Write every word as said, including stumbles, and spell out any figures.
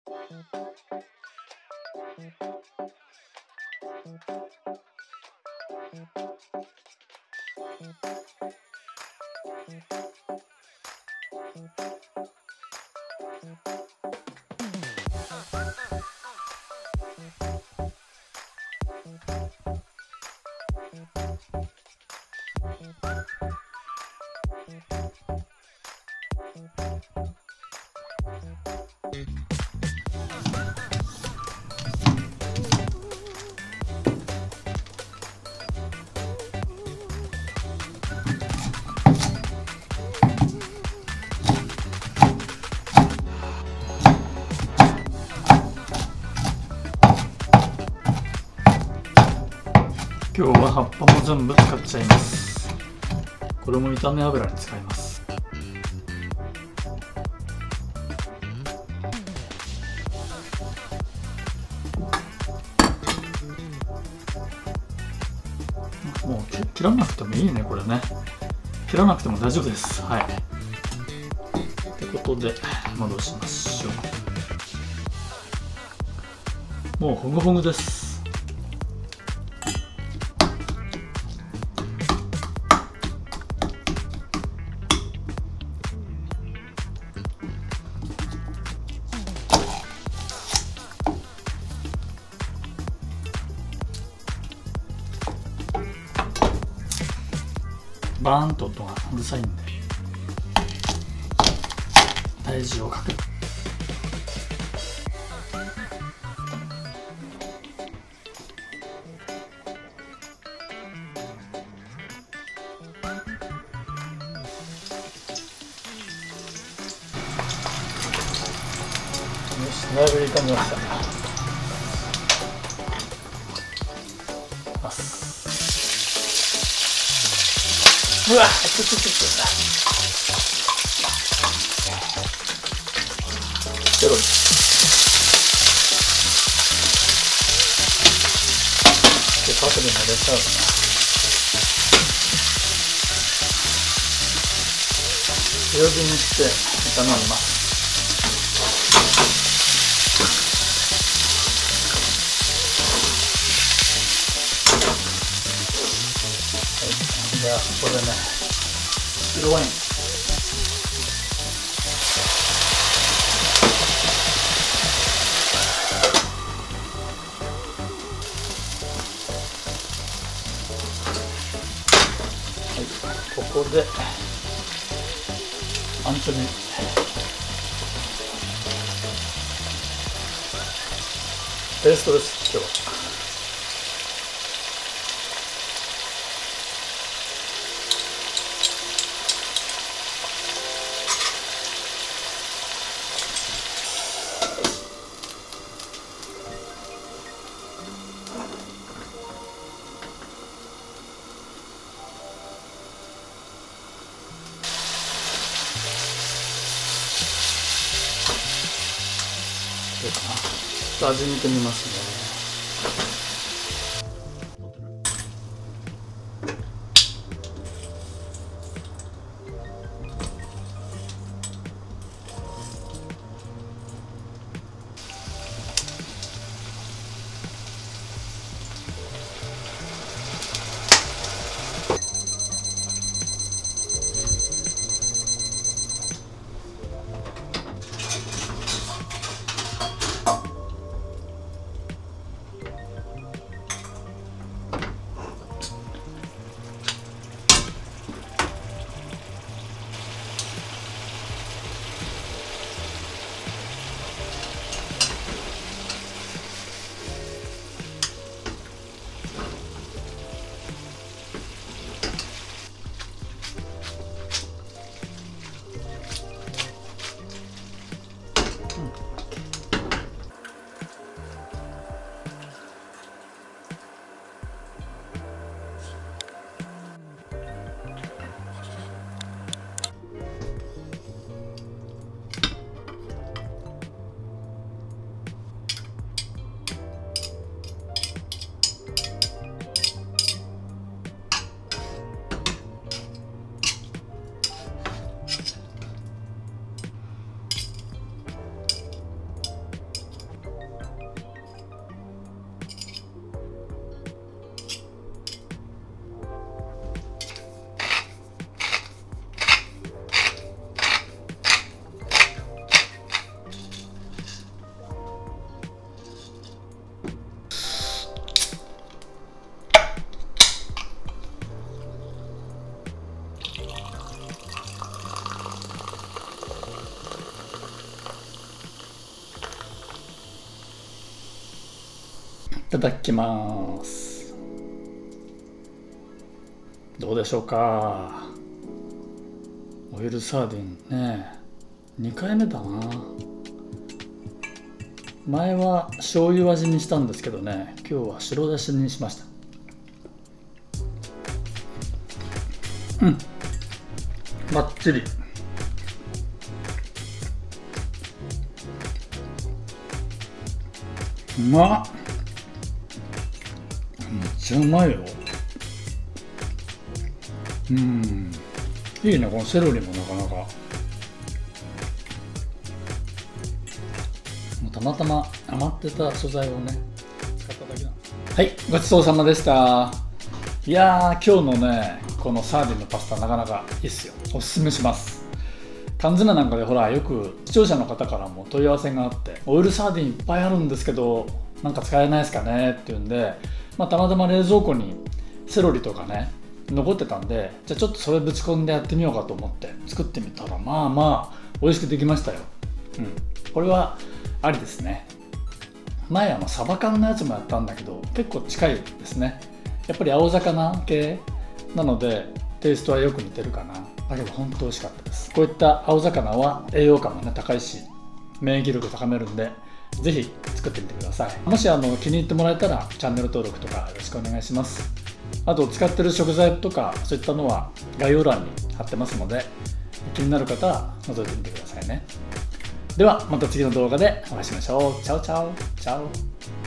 今日は葉っぱも全部使っちゃいます。これも炒め油に使います。もう切らなくてもいいね、これね。切らなくても大丈夫です。はい。ってことで戻しましょう。もうほぐほぐです。バーンと音がうるさいんで体重をかける。よし、だいぶいい感じました。うわっ、ちょちょちょちょペロリ。で、パセリも入れちゃうかな。強火にして炒めます。じゃあここでね、白ワインはい、ここでアンチョビペーストです。今日はどうかな。ちょっと味見てみますね。 いただきます。どうでしょうか。オイルサーディンね、にかいめだな。前は醤油味にしたんですけどね、今日は白だしにしました。うん、バッチリ。うまっ、めっちゃうまいよ。うん、いいね、このセロリもなかなか。もうたまたま余ってた素材をね使っただけなの。はい、ごちそうさまでした。いやー、今日のねこのサーディンのパスタなかなかいいっすよ。おすすめします。缶詰なんかでほら、よく視聴者の方からも問い合わせがあって、オイルサーディンいっぱいあるんですけどなんか使えないですかねっていうんで、まあ、たまたま冷蔵庫にセロリとかね残ってたんで、じゃあちょっとそれぶち込んでやってみようかと思って作ってみたら、まあまあ美味しくできましたよ。うん、これはありですね。前あのサバ缶のやつもやったんだけど結構近いですね。やっぱり青魚系なのでテイストはよく似てるかな。だけど本当美味しかったです。こういった青魚は栄養価もね高いし免疫力高めるんで、ぜひ作ってみてください。もしあの気に入ってもらえたらチャンネル登録とかよろしくお願いします。あと使ってる食材とかそういったのは概要欄に貼ってますので、気になる方は覗いてみてくださいね。ではまた次の動画でお会いしましょう。チャオチャオチャオ。